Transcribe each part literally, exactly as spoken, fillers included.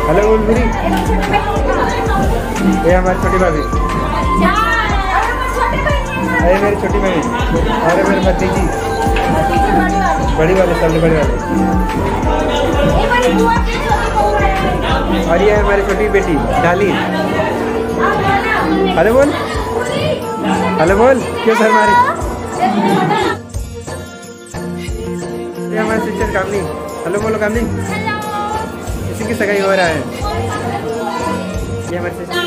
Hello बोल बुरी। ये हमारी छोटी भाभी, अरे मेरी छोटी बहन, अरे मेरी भतीजी, बड़ी वाले सबसे बड़े वाले, और ये है हमारी छोटी बेटी डाली। हेलो बोल, हेलो बोल, क्यों सर मारे? ये हमारी सिस्टर कामनी। हेलो बोलो कामनी, इसी की सगाई हो रहा है। ये हमारी सिस्टर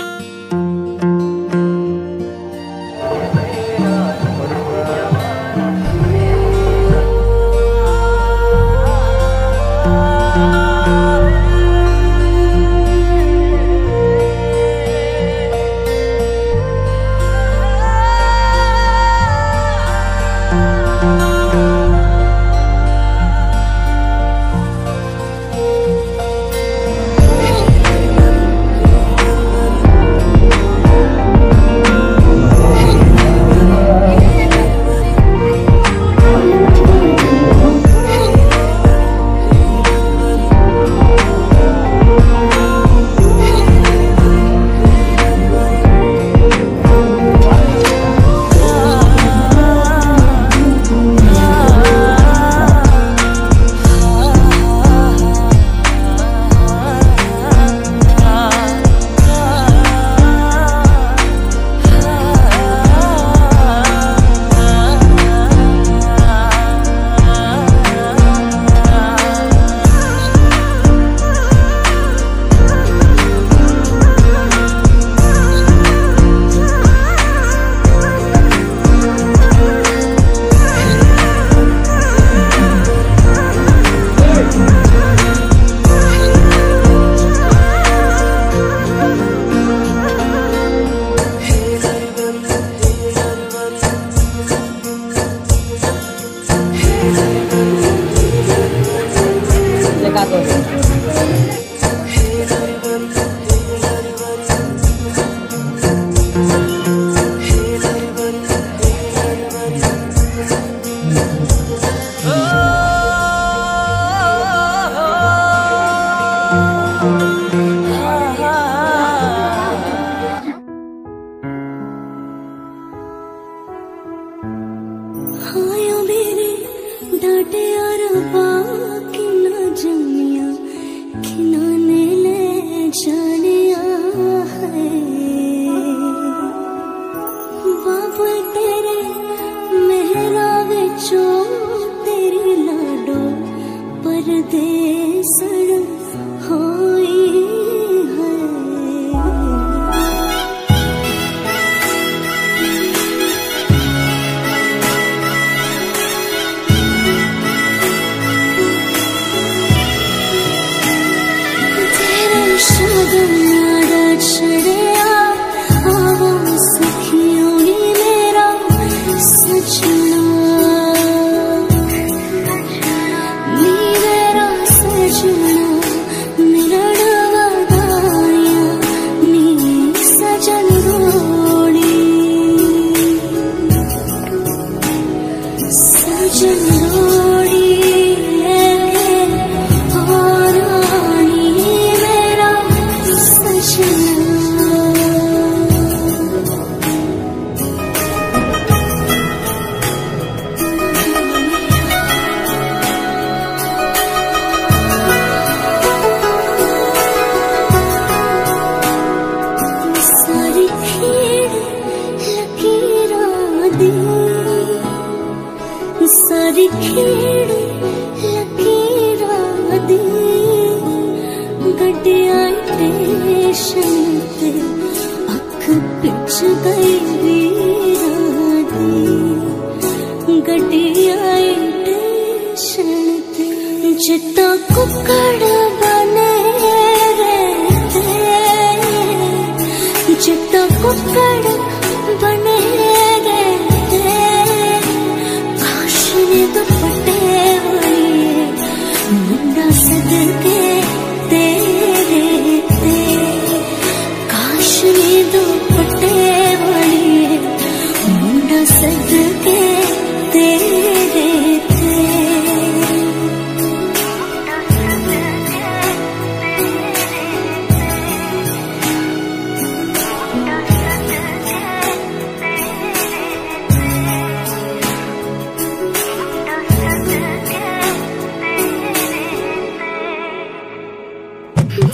डाटे और बाकी न जमिया खिनाने ले जानिया है बाबा तेरे मेहरा विचो तेरी लाडो परदेसड़ होई है। शगनाड़ा छड़िया आवा सखियों नी मेरा सजना नी मेरा सजना मेरा डवादाया नी सजन रोड़ी सजन रोड़ी सारी खेड़ लकीरा दी गड्डिया स्टेशन ते अख पिछ गई वीरा दी गड्डिया स्टेशन ते जिता कुकड़ बने रहते जिता कुकड़ बने दुपट्टे वाली मुंडा सदके तेरे ते काश ने दुपट्टे वाली मुंडा सदके तेरे ते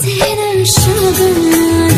तेरा शगन